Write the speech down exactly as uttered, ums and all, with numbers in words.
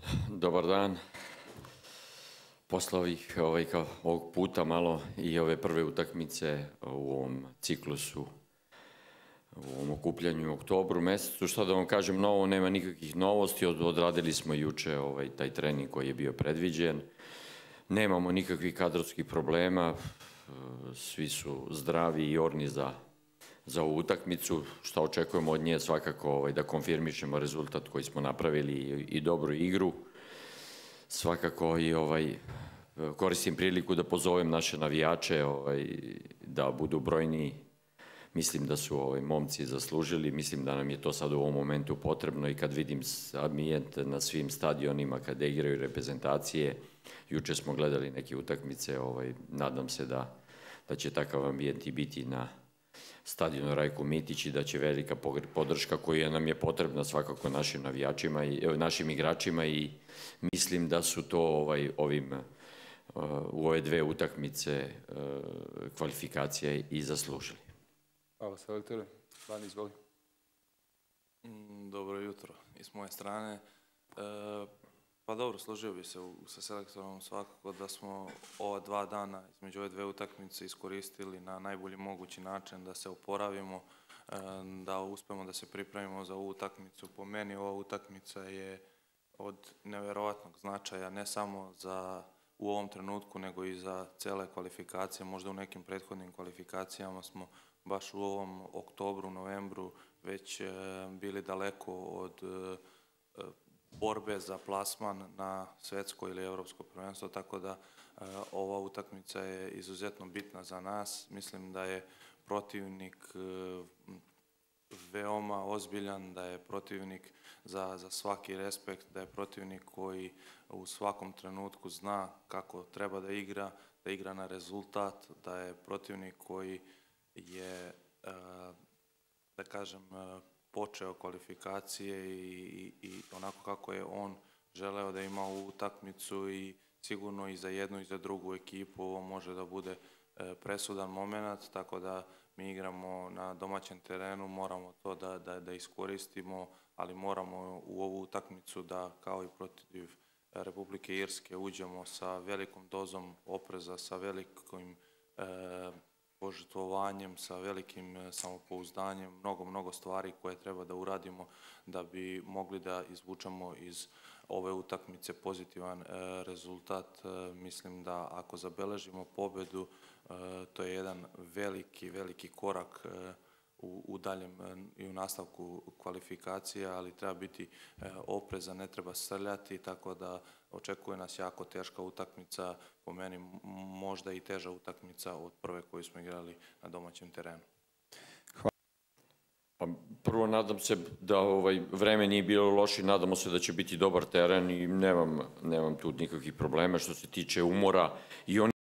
Dobar dan. Posle ovih, ovaj, kao, ovog puta malo i ove prve utakmice u ovom ciklusu, u ovom okupljanju u oktobru mesecu, što da vam kažem novo, nema nikakvih novosti, odradili smo juče ovaj, taj trening koji je bio predviđen, nemamo nikakvih kadrovskih problema, svi su zdravi i orni za, za ovu utakmicu, što očekujemo od nje svakako ovaj, da konfirmišemo rezultat koji smo napravili i, i dobru igru. Svakako i ovaj, koristim priliku da pozovem naše navijače ovaj, da budu brojniji. Mislim da su ovaj, momci zaslužili, mislim da nam je to sad u ovom momentu potrebno i kad vidim ambijent na svim stadionima kada igraju reprezentacije, juče smo gledali neke utakmice, ovaj, nadam se da, da će takav ambijent i biti na stadionu Rajko Mitić i da će velika podrška koja nam je potrebna svakako našim navijačima i našim igračima i mislim da su to ovaj, ovim u ove dve utakmice kvalifikacije i zaslužili. Hvala, selektere. Vani, izvoli. Dobro jutro i s moje strane. Pa dobro, složio bi se sa selektorom svakako da smo ova dva dana između ove dve utakmice iskoristili na najbolji mogući način da se oporavimo, da uspemo da se pripremimo za ovu utakmicu. Po meni ova utakmica je od neverovatnog značaja, ne samo za u ovom trenutku, nego i za cele kvalifikacije. Možda u nekim prethodnim kvalifikacijama smo baš u ovom oktobru, novembru već bili daleko od borbe za plasman na svetsko ili evropsko prvenstvo, tako da ova utakmica je izuzetno bitna za nas. Mislim da je protivnik veoma ozbiljan, da je protivnik za, za svaki respekt, da je protivnik koji u svakom trenutku zna kako treba da igra, da igra na rezultat, da je protivnik koji je, da kažem, počeo kvalifikacije i, i onako kako je on želeo da ima ovu utakmicu i sigurno i za jednu i za drugu ekipu ovo može da bude presudan moment, tako da mi igramo na domaćem terenu, moramo to da, da, da iskoristimo, ali moramo u ovu utakmicu da, kao i protiv Republike Irske, uđemo sa velikom dozom opreza, sa velikim e, požrtvovanjem, sa velikim samopouzdanjem, mnogo, mnogo stvari koje treba da uradimo da bi mogli da izvučemo iz ove utakmice pozitivan rezultat. Mislim da ako zabeležimo pobedu, to je jedan veliki, veliki korak u, u daljem i u nastavku kvalifikacija, ali treba biti oprezan, ne treba srljati, tako da očekuje nas jako teška utakmica, po meni možda i teža utakmica od prve koju smo igrali na domaćem terenu. Pa, prvo nadam se da ovaj, vreme nije bilo loše, nadamo se da će biti dobar teren i nemam, nemam tu nikakvih problema što se tiče umora i oni